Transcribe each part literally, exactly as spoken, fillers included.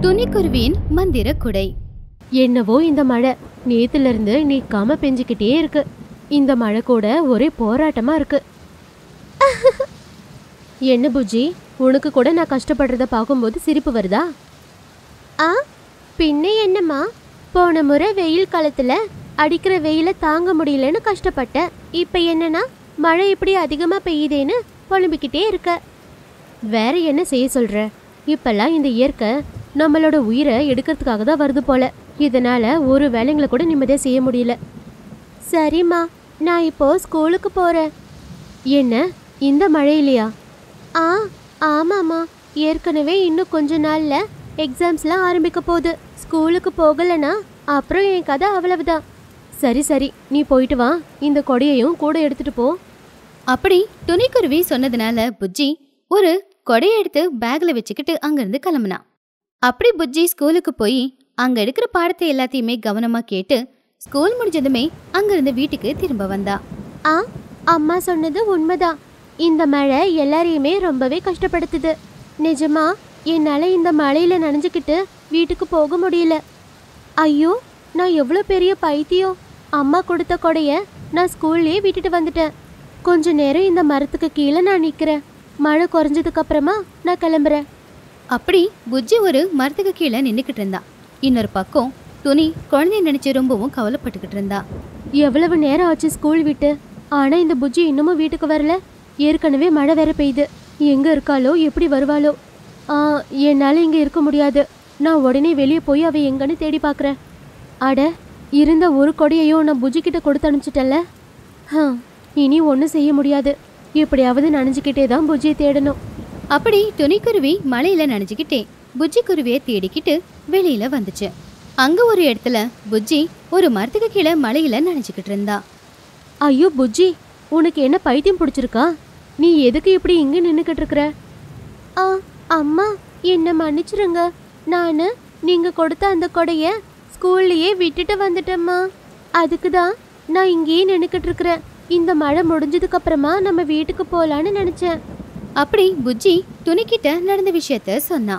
துணிக்குருவியின் மந்திர குடை. என்னவோ இந்த மழை நேத்துல இருந்து நிக்காம பெஞ்சுக்கிட்டே இருக்கு. இந்த மழை கூட ஒரே போராட்டமா இருக்கு. என்ன புஜ்ஜி, உனக்கு கூட நான் கஷ்டப்படுறத பார்க்கும்போது சிரிப்பு வருதா? ஆ பின்ன என்னம்மா, போன முறை வெயில் காலத்துல அடிக்கிற வெயில தாங்க முடியலன்னு கஷ்டப்பட்டேன். இப்ப என்னன்னா மழை இப்படி அதிகமா பெய்யுதேன்னு புலம்பிக்கிட்டே இருக்க. வேற என்ன செய்ய சொல்ற? இப்பெல்லாம் இந்த இயற்கை நம்மளோட உயிரை எடுக்கிறதுக்காக தான் வருது போல. இதனால ஒரு வேலைங்களை கூட நிம்மதியா செய்ய முடியல. சரிம்மா, நான் இப்போ ஸ்கூலுக்கு போறேன். என்ன இந்த மழையிலையா? ஆ ஆமாம்மா, ஏற்கனவே இன்னும் கொஞ்ச நாள்ல எக்ஸாம்ஸ்லாம் ஆரம்பிக்க போகுது. ஸ்கூலுக்கு போகலனா அப்புறம் என் கதை அவ்வளவுதான். சரி சரி, நீ போயிட்டு வா, இந்த கொடையையும் கூட எடுத்துட்டு போ. அப்படி துணிக்குருவி சொன்னதுனால புஜ்ஜி ஒரு கொடையை எடுத்து பேக்ல வச்சுக்கிட்டு அங்கிருந்து கிளம்புனா. அப்படி புஜ்ஜி ஸ்கூலுக்கு போய் அங்க எடுக்கிற பாடத்தை எல்லாத்தையுமே கவனமா கேட்டு ஸ்கூல் முடிஞ்சதுமே அங்கிருந்து வீட்டுக்கு திரும்ப வந்தா. ஆ அம்மா சொன்னது உண்மைதான். இந்த மழை எல்லாரையுமே ரொம்பவே கஷ்டப்படுத்துது. நிஜமா என்னால இந்த மழையில நனைஞ்சுக்கிட்டு வீட்டுக்கு போக முடியல. ஐயோ, நான் எவ்வளோ பெரிய பைத்தியம். அம்மா கொடுத்த கொடைய நான் ஸ்கூல்லேயே விட்டுட்டு வந்துட்டேன். கொஞ்ச நேரம் இந்த மரத்துக்கு கீழே நான் நிற்கிறேன். மழை குறைஞ்சதுக்கு அப்புறமா நான் கிளம்புறேன். அப்படி புஜ்ஜி ஒரு மரத்துக்கு கீழே நின்றுக்கிட்டு இருந்தா. இன்னொரு பக்கம் துணி குழந்தைய நினைச்சு ரொம்பவும் கவலைப்பட்டுக்கிட்டு இருந்தா. எவ்வளவு நேரம் ஆச்சு ஸ்கூல் விட்டு, ஆனா இந்த புஜ்ஜி இன்னமும் வீட்டுக்கு வரல. ஏற்கனவே மழை வேற பெய்யுது. எங்க இருக்காளோ, எப்படி வருவாளோ? ஆ என்னால இங்க இருக்க முடியாது. நான் உடனே வெளியே போய் அவ எங்கன்னு தேடி பார்க்குறேன். அட, இருந்த ஒரு கொடையையும் நான் புஜ்ஜி கிட்ட கொடுத்து அனுப்பிச்சிட்டல. ஆ இனி ஒன்றும் செய்ய முடியாது. எப்படியாவது நனைஞ்சுக்கிட்டே தான் புஜ்ஜியை தேடணும். அப்படி துணிக்குருவி மழையில நனைஞ்சுக்கிட்டே புஜ்ஜி குருவியை தேடிக்கிட்டு வெளியில வந்துச்சு. அங்க ஒரு இடத்துல புஜ்ஜி ஒரு மரத்துக்கு கீழே மழையில நனைஞ்சுக்கிட்டு இருந்தா. ஐயோ புஜ்ஜி, உனக்கு என்ன பைத்தியம் பிடிச்சிருக்கா? நீ எதுக்கு இப்படி இங்க நின்றுக்கிட்டு இருக்கிற? ஆ அம்மா, என்ன மன்னிச்சிருங்க. நான் நீங்க கொடுத்த அந்த கொடைய ஸ்கூல்லையே விட்டுட்டு வந்துட்டேம்மா. அதுக்கு தான் நான் இங்கேயே நின்றுக்கிட்டு இருக்கிறேன். இந்த மழை முடிஞ்சதுக்கு அப்புறமா நம்ம வீட்டுக்கு போகலான்னு நினைச்சேன். அப்படி புஜ்ஜி துணிக்கிட்ட நடந்த விஷயத்த சொன்னான்.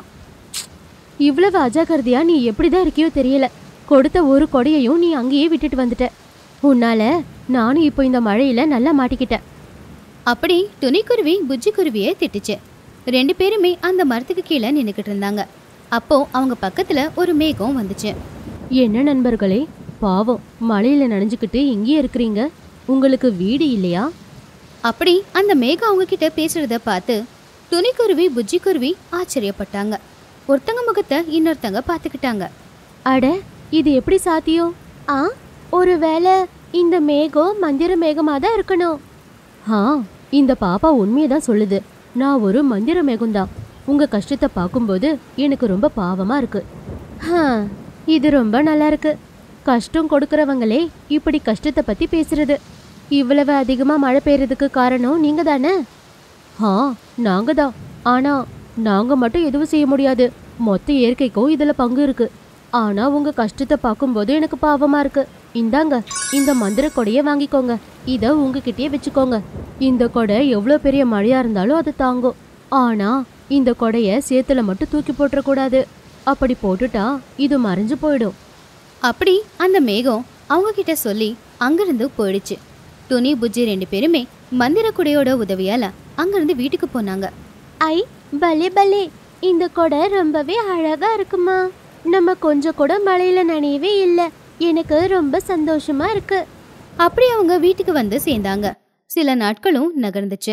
இவ்வளவு அஜாக்கிரதையா நீ எப்படிதான் இருக்கியோ தெரியல. கொடுத்த ஒரு கொடையையும் நீ அங்கேயே விட்டுட்டு வந்துட்ட. உன்னால நானும் இப்போ இந்த மழையில நல்லா மாட்டிக்கிட்டேன். அப்படி துணிக்குருவி புஜ்ஜி குருவியை திட்டுச்சு. ரெண்டு பேருமே அந்த மரத்துக்கு கீழே நின்றுக்கிட்டு இருந்தாங்க. அப்போ அவங்க பக்கத்துல ஒரு மேகம் வந்துச்சு. என்ன நண்பர்களே, பாவம் மழையில நனைஞ்சுக்கிட்டு இங்கேயே இருக்கிறீங்க. உங்களுக்கு வீடு இல்லையா? அப்படி அந்த மேகம் அவங்க கிட்ட பேசுறத பார்த்து துணிக்குருவி புஜ்ஜி குருவி ஆச்சரியப்பட்டாங்க. ஒருத்தங்க முகத்தை இன்னொருத்தங்க பார்த்துக்கிட்டாங்க. அட, இது எப்படி சாத்தியம்? ஆ ஒருவேளை இந்த மேகம் மந்திர மேகமா தான் இருக்கணும். ஆ இந்த பாப்பா உண்மையதான் சொல்லுது. நான் ஒரு மந்திர மேகம்தான். உங்க கஷ்டத்தை பார்க்கும்போது எனக்கு ரொம்ப பாவமா இருக்கு. ஆ இது ரொம்ப நல்லா இருக்கு. கஷ்டம் கொடுக்கறவங்களே இப்படி கஷ்டத்தை பத்தி பேசுறது. இவ்வளவு அதிகமா மழை பெய்யறதுக்கு காரணம் நீங்க தானே? ஆ நாங்க தான். ஆனா நாங்க மட்டும் எதுவும் செய்ய முடியாது. மொத்த இயற்கைக்கும் இதுல பங்கு இருக்கு. ஆனா உங்க கஷ்டத்தை பார்க்கும்போது எனக்கு பாவமா இருக்கு. இந்தாங்க, இந்த மந்திர கொடையை வாங்கிக்கோங்க. இத உங்ககிட்டயே வச்சுக்கோங்க. இந்த கொடை எவ்வளோ பெரிய மழையா இருந்தாலும் அது தாங்கும். ஆனா இந்த கொடைய சேத்துல மட்டும் தூக்கி போட்டுறக்கூடாது. அப்படி போட்டுட்டா இது மறைஞ்சு போயிடும். அப்படி அந்த மேகம் அவங்க கிட்ட சொல்லி அங்கிருந்து போயிடுச்சு. துணி புஜ்ஜி ரெண்டு பேருமே மந்திர குடையோட உதவியால அங்கிருந்து வீட்டுக்கு போனாங்க. ஐ பலே பலே, இந்த கொடை ரொம்பவே அழகா இருக்குமா. நம்ம கொஞ்சம் கூட மழையில நனையவே இல்லை. எனக்கு ரொம்ப சந்தோஷமா இருக்கு. அப்படி அவங்க வீட்டுக்கு வந்து சேர்ந்தாங்க. சில நாட்களும் நகர்ந்துச்சு.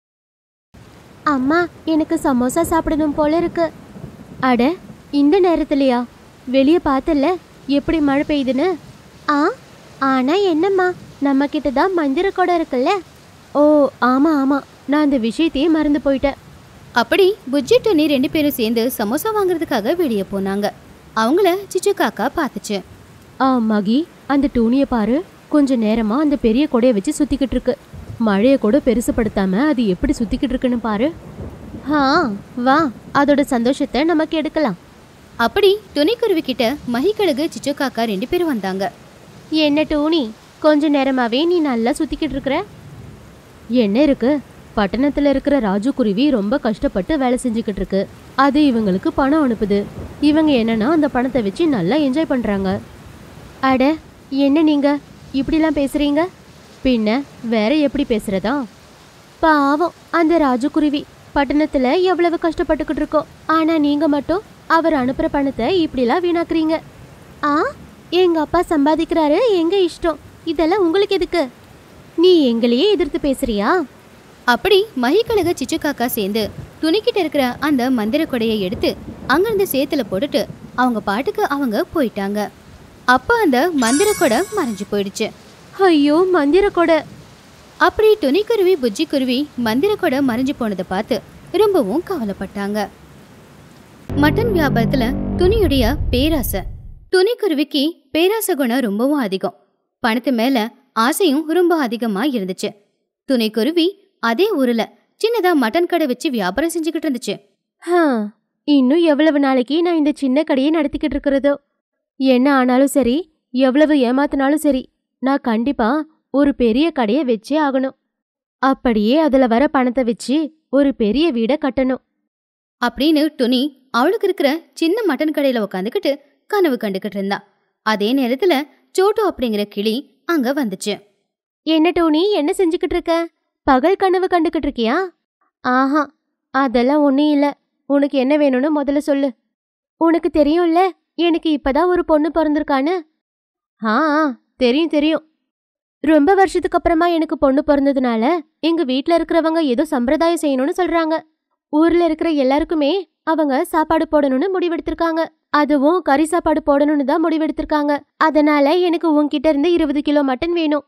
அம்மா, எனக்கு சமோசா சாப்பிடணும் போல இருக்கு. அட, இந்த நேரத்துலையா? வெளியே பார்த்தல எப்படி மழை பெய்யுதுன்னு. ஆ ஆனா என்னம்மா, நம்ம கிட்ட தான் மந்திர கொடை இருக்குல்ல. ஓ ஆமா ஆமா, நான் அந்த விஷயத்தையே மறந்து போயிட்டேன். அப்படி புஜ்ஜி துணி ரெண்டு பேரும் சேர்ந்து சமோசா வாங்குறதுக்காக வெளியே போனாங்க. அவங்கள சிச்சு காக்கா பார்த்துச்சு. ஆ மகி, அந்த டூனியை பாரு. கொஞ்ச நேரமா அந்த பெரிய கொடையை வச்சு சுத்திக்கிட்டு இருக்கு. மழையை கூட பெருசுப்படுத்தாம அது எப்படி சுத்திக்கிட்டு இருக்குன்னு பாரு. ஆ வா, அதோட சந்தோஷத்தை நமக்கு எடுக்கலாம். அப்படி துணிக்குருவி கிட்ட மகிக்கழுகு சிச்சு காக்கா ரெண்டு பேரும் வந்தாங்க. என்ன டூனி, கொஞ்ச நேரமாவே நீ நல்லா சுத்திக்கிட்டு இருக்கிற. என்ன இருக்கு? பட்டணத்துல இருக்கிற ராஜு குருவி ரொம்ப கஷ்டப்பட்டு வேலை செஞ்சுக்கிட்டு இருக்கு. அது இவங்களுக்கு பணம் அனுப்புது. இவங்க என்னன்னா அந்த பணத்தை வச்சு நல்லா என்ஜாய் பண்றாங்க. அட, என்ன நீங்க இப்படிலாம் பேசுறீங்க? பின்ன வேற எப்படி பேசுறதா? பாவம் அந்த ராஜுக்குருவி பட்டணத்துல எவ்வளவு கஷ்டப்பட்டுக்கிட்டு இருக்கோம். ஆனா நீங்க மட்டும் அவர் அனுப்புற பணத்தை இப்படிலாம் வீணாக்குறீங்க. ஆ, எங்க அப்பா சம்பாதிக்கிறாரு, எங்க இஷ்டம். இதெல்லாம் உங்களுக்கு எதுக்கு? நீ எங்களையே எதிர்த்து பேசுறியா? அப்படி மகிக்கழக சிச்சு காக்கா சேர்ந்து துணிக்கிட்ட இருக்கிற அந்த மந்திர கொடையை எடுத்து அங்கிருந்து சேத்துல போட்டுட்டு அவங்க பாட்டுக்கு அவங்க போயிட்டாங்க. அப்ப அந்த மந்திர கொடை மறைஞ்சு போயிடுச்சு. ஐயோ, மந்திர கொடை! அப்படி துணிக்குருவி புஜ்ஜி குருவி மந்திர கொடை மறைஞ்சு போனதை பார்த்து ரொம்பவும் கவலைப்பட்டாங்க. மட்டன் வியாபாரத்துல துணியுடைய பேராசை. துணிக்குருவிக்கு பேராசை குணம் ரொம்பவும் அதிகம். பணத்து மேல ஆசையும் ரொம்ப அதிகமா இருந்துச்சு. துணிக்குருவி அதே ஊர்ல சின்னதா மட்டன் கடை வச்சு வியாபாரம் செஞ்சுக்கிட்டு இருந்துச்சு. ஹா, இன்னும் எவ்வளவு நாளைக்கு நான் இந்த சின்ன கடையை நடத்திக்கிட்டு இருக்கிறதோ? என்ன ஆனாலும் சரி, எவ்வளவு ஏமாத்தினாலும் சரி, நான் கண்டிப்பா ஒரு பெரிய கடையை வச்சே ஆகணும். அப்படியே அதுல வர பணத்தை வச்சு ஒரு பெரிய வீடை கட்டணும் அப்படின்னு துணி அவளுக்கு இருக்கிற சின்ன மட்டன் கடையில உக்காந்துக்கிட்டு கனவு கண்டுகிட்டு இருந்தா. அதே நேரத்துல சோட்டு அப்படிங்கிற கிளி அங்க வந்துச்சு. என்ன டோனி, என்ன செஞ்சுக்கிட்டு இருக்க? பகல் கனவு கண்டுகிட்டு இருக்கியா? ஆஹா, அதெல்லாம் ஒன்றும் இல்லை. உனக்கு என்ன வேணும்னு முதல்ல சொல்லு. உனக்கு தெரியும்ல, எனக்கு இப்பதான் ஒரு பொண்ணு பிறந்திருக்கான்னு. ஆ, தெரியும் தெரியும். ரொம்ப வருஷத்துக்கு அப்புறமா எனக்கு பொண்ணு பிறந்ததுனால எங்க வீட்ல இருக்கிறவங்க ஏதோ சம்பிரதாயம் செய்யணும்னு சொல்றாங்க. ஊர்ல இருக்கிற எல்லாருக்குமே அவங்க சாப்பாடு போடணும்னு முடிவெடுத்திருக்காங்க. அதுவும் கறி சாப்பாடு போடணும்னு தான் முடிவெடுத்திருக்காங்க. அதனால எனக்கு உன்கிட்ட இருந்து இருபது கிலோ மட்டன் வேணும்.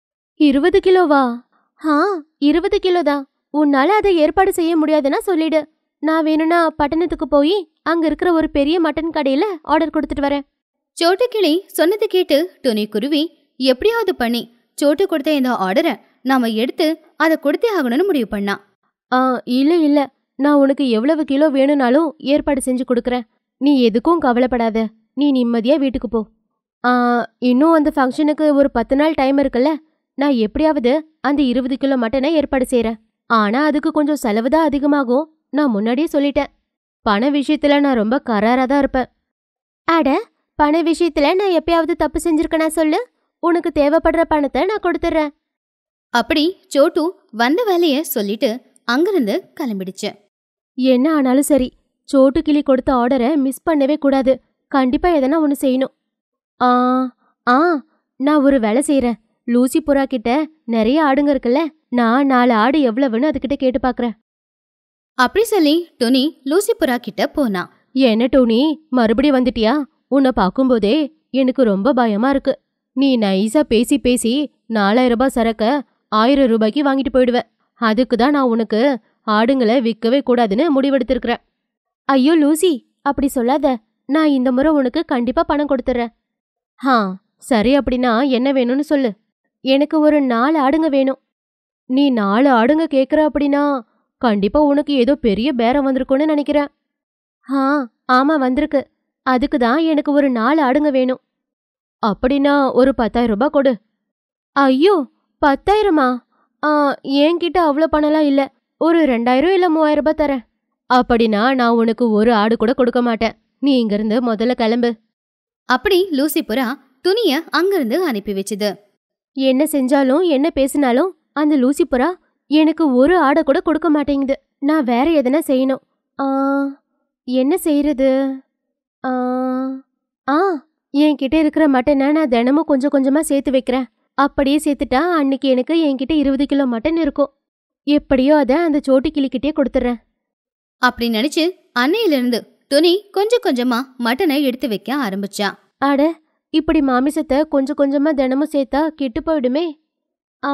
இருபது கிலோவா? ஆ, இருபது கிலோ தான். உன்னால அதை ஏற்பாடு செய்ய முடியாதுன்னா சொல்லிடு. நான் வேணும்னா பட்டணத்துக்கு போய் அங்க இருக்கிற ஒரு பெரிய மட்டன் கடையில ஆர்டர் கொடுத்துட்டு வரேன். சோட்டு கிளி சொன்னது கேட்டு துணி குருவி எப்படியாவது பண்ணி சோட்டு கொடுத்த இந்த ஆர்டரை நாம எடுத்து அதை கொடுத்தே ஆகணும்னு முடிவு பண்ணா. ஆ, இல்ல இல்ல, நான் உனக்கு எவ்வளவு கிலோ வேணும்னாலும் ஏற்பாடு செஞ்சு கொடுக்குறேன். நீ எதுக்கும் கவலைப்படாத. நீ நிம்மதியா வீட்டுக்கு போ. ஆ, இன்னும் அந்த ஃபங்க்ஷனுக்கு ஒரு பத்து நாள் டைம் இருக்குல்ல. நான் எப்படியாவது அந்த இருபது கிலோ மட்டனை ஏற்பாடு செய்யறேன். ஆனா அதுக்கு கொஞ்சம் செலவு தான் அதிகமாகும். நான் முன்னாடியே சொல்லிட்டேன். பண விஷயத்துல நான் ரொம்ப கராரா தான் இருப்பேன். அட, பண விஷயத்துல நான் எப்பயாவது தப்பு செஞ்சிருக்கேனா சொல்லு. உனக்கு தேவைப்படுற பணத்தை நான் கொடுத்துட்றேன். அப்படி சோட்டு வந்த வேலைய சொல்லிட்டு அங்கிருந்து கிளம்பிடுச்சு. என்ன ஆனாலும் சரி, சோட்டு கிளி கொடுத்த ஆர்டரை மிஸ் பண்ணவே கூடாது. கண்டிப்பா எதனா ஒன்று செய்யணும். ஆ ஆ நான் ஒரு வேலை செய்யறேன். லூசி புறா கிட்ட நிறைய ஆடுங்க இருக்குல்ல, நான் நாலு ஆடு எவ்வளவுன்னு அதுகிட்ட கேட்டு பாக்குறேன். அப்படி சொல்லி டோனி லூசி புறா கிட்ட போனா. என்ன டோனி, மறுபடி வந்துட்டியா? உன்னை பார்க்கும்போதே எனக்கு ரொம்ப பயமா இருக்கு. நீ நைஸா பேசி பேசி நாலாயிரம் ரூபாய் சரக்க ஆயிரம் ரூபாய்க்கு வாங்கிட்டு போயிடுவ. அதுக்கு தான் நான் உனக்கு ஆடுங்களை விற்கவே கூடாதுன்னு முடிவெடுத்திருக்கிறேன். ஐயோ லூசி, அப்படி சொல்லாத. நான் இந்த முறை உனக்கு கண்டிப்பா பணம் கொடுத்துட்றேன். ஹா, சரி, அப்படின்னா என்ன வேணும்னு சொல்லு. எனக்கு ஒரு நாலு ஆடுங்க வேணும். நீ நாலு ஆடுங்க கேட்குற அப்படின்னா கண்டிப்பா உனக்கு ஏதோ பெரிய பேரம் வந்திருக்கும்னு நினைக்கிறேன். ஆ, ஆமா வந்திருக்கு. அதுக்கு தான் எனக்கு ஒரு நாலு ஆடுங்க வேணும். அப்படின்னா ஒரு பத்தாயிரம் ரூபாய் கொடு. ஐயோ, பத்தாயிரமா? ஆ, என்கிட்ட அவ்வளோ பணம்லாம் இல்லை. ஒரு ரெண்டாயிரம் இல்லை மூவாயிரம் ரூபாய் தரேன். அப்படின்னா நான் உனக்கு ஒரு ஆடு கூட கொடுக்க மாட்டேன். நீ இங்கிருந்து முதல்ல கிளம்பு. அப்படி லூசி புறா துணிய அங்கிருந்து அனுப்பி வச்சுது. என்ன செஞ்சாலும் என்ன பேசினாலும் அந்த லூசி புறா எனக்கு ஒரு ஆடை கூட கொடுக்க மாட்டேங்குது. நான் வேற எதனா செய்யணும். ஆ, என்ன செய்யறது? ஆ ஆ என்கிட்ட இருக்கிற மட்டனை நான் தினமும் கொஞ்சம் கொஞ்சமா சேர்த்து வைக்கிறேன். அப்படியே சேர்த்துட்டா அன்னைக்கு எனக்கு என்கிட்ட இருபது கிலோ மட்டன் இருக்கும். எப்படியோ அதை அந்த சோட்டு கிளிக்கிட்டே கொடுத்துட்றேன். அப்படி நினைச்சு அன்னையிலிருந்து துணி கொஞ்சம் கொஞ்சமா மட்டனை எடுத்து வைக்க ஆரம்பிச்சா. அட, இப்படி மாமிசத்தை கொஞ்சம் கொஞ்சமா தினமும் சேர்த்தா கெட்டு போயிடுமே. ஆ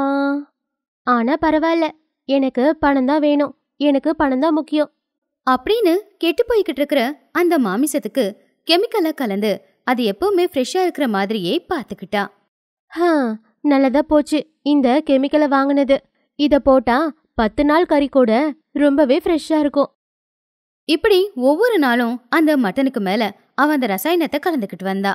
ஆனா பரவாயில்ல, எனக்கு பணம் தான் வேணும். எனக்கு பணம் தான் முக்கியம். அப்படின்னு கெட்டு போய்கிட்டு இருக்கிற அந்த மாமிசத்துக்கு கெமிக்கலை கலந்து அது எப்பவுமே ஃப்ரெஷ்ஷா இருக்கிற மாதிரியே பார்த்துக்கிட்டா. ஹா, நல்லதா போச்சு இந்த கெமிக்கலை வாங்கினது. இத போட்டா பத்து நாள் கறி கூட ரொம்பவே ஃப்ரெஷ்ஷா இருக்கும். இப்படி ஒவ்வொரு நாளும் அந்த மட்டனுக்கு மேல அவ அந்த ரசாயனத்தை கலந்துக்கிட்டு வந்தா.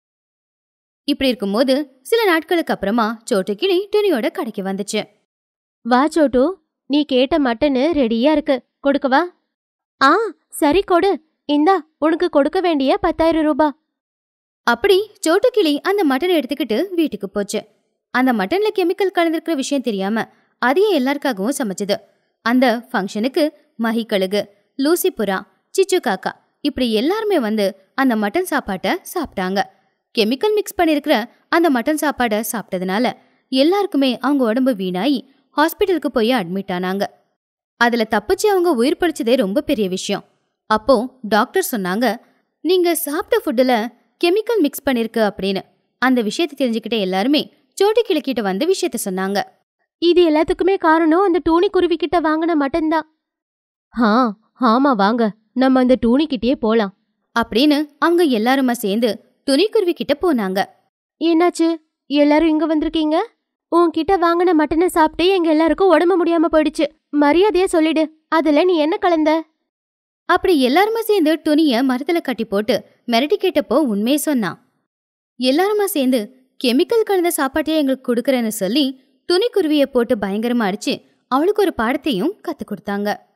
இப்படி இருக்கும்போது சில நாட்களுக்கு அப்புறமா சோட்டு கிளி துணியோட கடைக்கு வந்துச்சு. வா சோட்டு, நீ கேட்ட மட்டனு ரெடியா இருக்கு, கொடுக்கவா? ஆ சரி கொடு, இந்தா உனக்கு கொடுக்க வேண்டிய பத்தாயிரம் ரூபாய். அப்படி சோட்டு கிளி அந்த மட்டனை எடுத்துக்கிட்டு வீட்டுக்கு போச்சு. அந்த மட்டன்ல கெமிக்கல் கலந்திருக்கிற விஷயம் தெரியாம அதையே எல்லாருக்காகவும் சமைச்சது. அந்த ஃபங்க்ஷனுக்கு மஹி கழுகு, லூசி புறா, சிச்சு காக்கா இப்படி எல்லாருமே வந்து அந்த மட்டன் சாப்பாட்டை சாப்பிட்டாங்க. கெமிக்கல் மிக்ஸ் பண்ணிருக்கிற அந்த மட்டன் சாப்பாடை சாப்பிட்டதுனால எல்லாருக்குமே அவங்க உடம்பு வீணாயி ஹாஸ்பிட்டலுக்கு போய் அட்மிட் ஆனாங்க. அதுல தப்பிச்சு அவங்க உயிர் பழிச்சதே ரொம்ப பெரிய விஷயம். அப்போ டாக்டர் சொன்னாங்க, நீங்க சாப்பிட்ட ஃபுட்டுல கெமிக்கல் மிக்ஸ் பண்ணிருக்கு அப்படின்னு. அந்த விஷயத்தை தெரிஞ்சுக்கிட்ட எல்லாருமே சோட்டு கிளிக்கிட்ட வந்து விஷயத்த சொன்னாங்க. இது எல்லாத்துக்குமே காரணம் அந்த டூனி குருவி கிட்ட வாங்கின மட்டன் தான். ஆ ஆமா, வாங்க நம்ம அந்த டூனி கிட்டே போலாம் அப்படின்னு அவங்க எல்லாருமா சேர்ந்து துணிக்குருவி கிட்ட போனாங்க. என்னாச்சு, எல்லாரும் இங்க வந்திருக்கீங்க? உன்கிட்ட வாங்கின மட்டனை சாப்பிட்டு எங்க எல்லாருக்கும் உடம்பு முடியாம போயிடுச்சு. மரியாதையா சொல்லிடு, அதுல நீ என்ன கலந்த? அப்படி எல்லாருமா சேர்ந்து துணிய மரத்துல கட்டி போட்டு மிரட்டி கேட்டப்போ உண்மையை சொன்னான். எல்லாருமா சேர்ந்து கெமிக்கல் கலந்த சாப்பாட்டையே எங்களுக்கு கொடுக்கறேன்னு சொல்லி துணிக்குருவியை போட்டு பயங்கரமா அடிச்சு அவளுக்கு ஒரு பாடத்தையும் கத்து கொடுத்தாங்க.